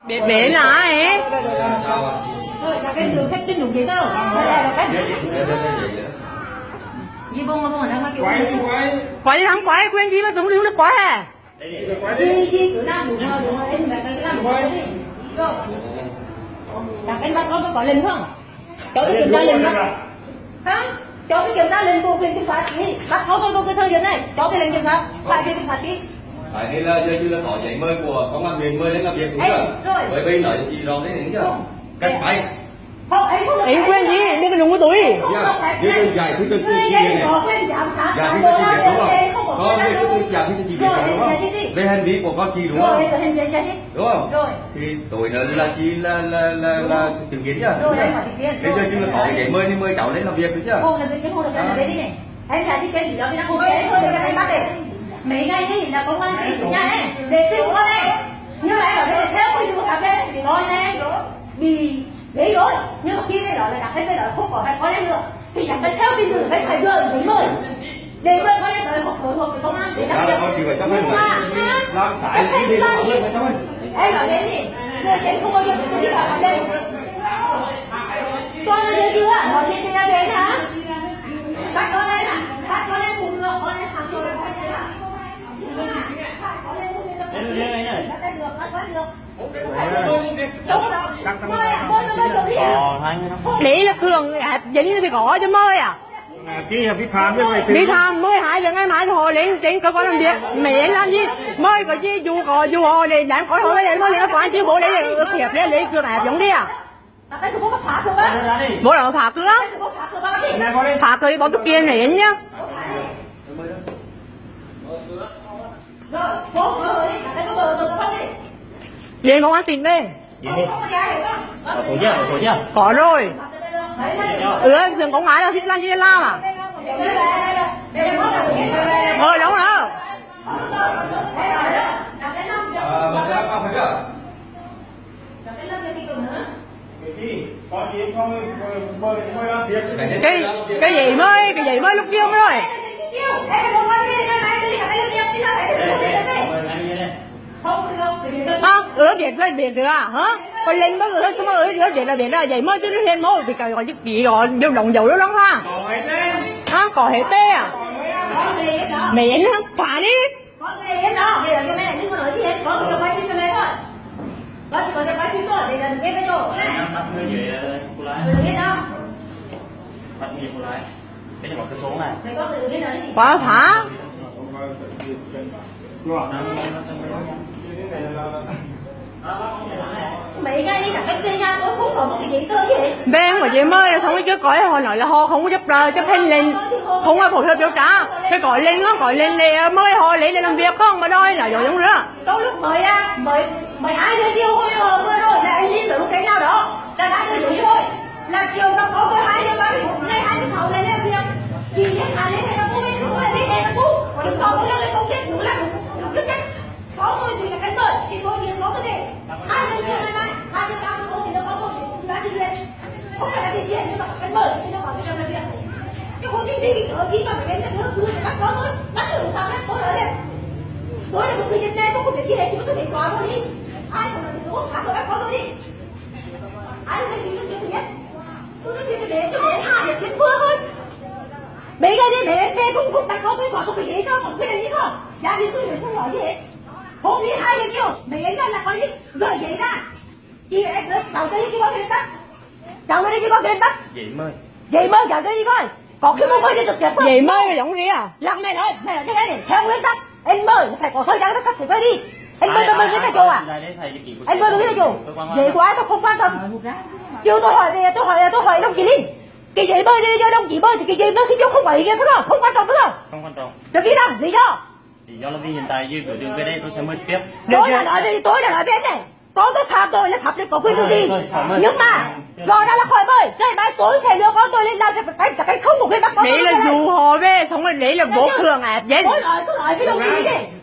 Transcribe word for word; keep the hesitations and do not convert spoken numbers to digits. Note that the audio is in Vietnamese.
Biết biết là ai? Rồi, là cái đường sách trên đúng giấy tờ. Đây là cái gì bông bông ở đây kiểu quay quay quay đi không quay quen gì mà cũng đứng được quay à? Gì gì cứ làm đúng rồi đúng rồi em là cái làm đúng rồi đi. Rồi. Là cái bắt nó có lên không? Cháu đi kiểm tra lên không? Hả? Cháu đi kiểm tra lên cô quyền kiểm soát đi. Bắt nó tôi tôi cái thời điểm này, cháu đi lên kiểm soát, phải kiểm soát đi. Tại đây là giờ chưa là có giấy mời của công an huyện mời đến làm việc đúng chưa? Bởi vì nói gì rồi đấy chưa? Cách bay. Em quen gì? Đây cái đúng cái túi. Như tôi giải thích cho chị này. Giải thích cho chị biết đúng không? Có đây tôi giải thích cho chị biết đúng không? Đây hành vi của con chị đúng không? Đúng không? Thì tối nữa là chị là là là là chứng kiến chưa? Bây giờ chưa là có giấy mời nên mời cháu lên làm việc đúng chưa? Không là cái không được cái đấy đi này. Anh giải thích cái gì đó thì nó không dễ thôi để anh bắt này. Mấy ngày đi là công an tỉnh nhà này để tìm con này. Nhưng mà ở đây theo quy định của đây thì con này bị đấy rồi. Nhưng mà khi đây đó là đặt hết đây đó không có phải có em nữa thì chẳng phải theo tin tưởng phải phải đưa giấy mời để mời con em tới một phối hợp với công an để đặt việc. Nhưng mà làm tại cái gì đó lên cho mình. Em ở đây đi người chết không bao giờ phải đi vào đây. Con ở đây chưa? Nói chuyện thì là đến hả? Bắt con em à? Bắt con em cùng được con em thằng rồi. Lý là cường dính thì có chứ mới à? Kia là vi phạm như vậy. Vi phạm mới hai giờ ngày mai hồi lên trên cơ quan làm việc mẹ làm gì mới có gì dù có dù hồi để làm có hồi để mới lên quán chứ bố đấy là thiệp đấy lý cường ép giống đi à? Bố là phạt nữa phạt rồi bọn tôi kia này nhá. Về công an tỉnh đây. Có số chưa? Có số chưa? Có rồi. Ừ, dừng có ngái là thích làm gì làm à? Ờ, đúng rồi. Cái cái gì mới cái gì mới lúc chiêu mới rồi. À, ứa biệt lên biệt được à hả? Còn lên mới ứa sao mà ứa ứa biệt là biệt là vậy mới chứ lên mới thì gọi chứ gì gọi đều đồng dầu đó lắm ha. Hả? Có hết tê à? Mẹ nó phá đi. Có gì hết đó, bây giờ cho mẹ nhưng mà nói gì hết, có người quay phim cho mẹ thôi. Có chỉ có cho quay phim thôi, để là em cái chỗ này. Bắt người gì cô lái. Người biết đâu? Bắt người cô lái. Cái này một cái số này. Để có người biết nói gì? Quá phá. Mấy cái đi cả cách kia nha, tôi không có một cái giấy tờ gì hết. Bên của chị mới là xong cái trước coi họ nói là họ không có giúp đỡ chấp hành lên không có phù hợp điều tra cái gọi lên nó gọi lên để mới họ lấy để làm việc không mà đôi là rồi giống nữa. Đâu lúc mới ra mới mới ai đưa chiều hôm rồi rồi là anh liên được cái nào đó là đã đưa giấy thôi là chiều nó có cái hai đứa ba mươi ngày hai mươi sáu này lên việc thì những ai lên này nó cũng biết xuống là đi đây là cũ nhưng còn có lên công kết đúng là đúng cái chắc có thôi thì là cái bởi thì tôi nhìn có cái gì hai đứa chiều này này hai đứa ba mươi thì nó có một thì cũng đã đi lên không phải là đi chuyện nhưng mà cái bởi thì nó còn cái làm việc cái hôm đi đi ở khi mà phải đến nước cứ phải bắt có thôi bắt được sao đấy có ở đây tôi là một người dân đây có một cái gì đấy thì có thể có thôi đi ai còn là người uống thả rồi bắt có thôi đi ai là gì nó chưa biết tôi nói chuyện để cho để hai để chuyện vừa thôi mấy cái đi để để cũng cũng đặt có cái quả có cái gì không cái này gì không gia đình tôi không nói gì hết hôm đi hai giờ chiều mấy cái là có gì gửi giấy ra chị em nữa đầu tiên chỉ có tiền tắt đầu tiên chỉ có tiền tắt Giấy mời. Giấy mời cả cái gì coi còn cái mời đi trực tiếp Vậy mới là giống gì à? lặng mày nói mày nói cái này này theo nguyên tắc anh mời phải có thời gian nó sắp phải quay đi anh mời tôi mời cái tay chủ à anh mời cái tay chủ giấy của ai tôi không quan tâm chưa tôi hỏi về tôi hỏi tôi hỏi đồng chí Linh cái giấy mời đi cho đồng chí mời thì cái giấy mời khi chú không phải cái không không quan trọng đúng không Không quan trọng. được gì đâu lý do Lý do là vì hiện tại dư của đường về đây tôi sẽ mời tiếp. tôi là nói về tôi là nói bên này con tôi phạm tội là pháp luật có quyền gì nhưng mà rồi đó là khỏi mời ngày mai tối sẽ đưa con tôi lên làm cho cái cái không một quyền bắt con đấy là dù họ về xong rồi đấy là bố cường ép vậy tôi nói tôi nói với đồng chí đi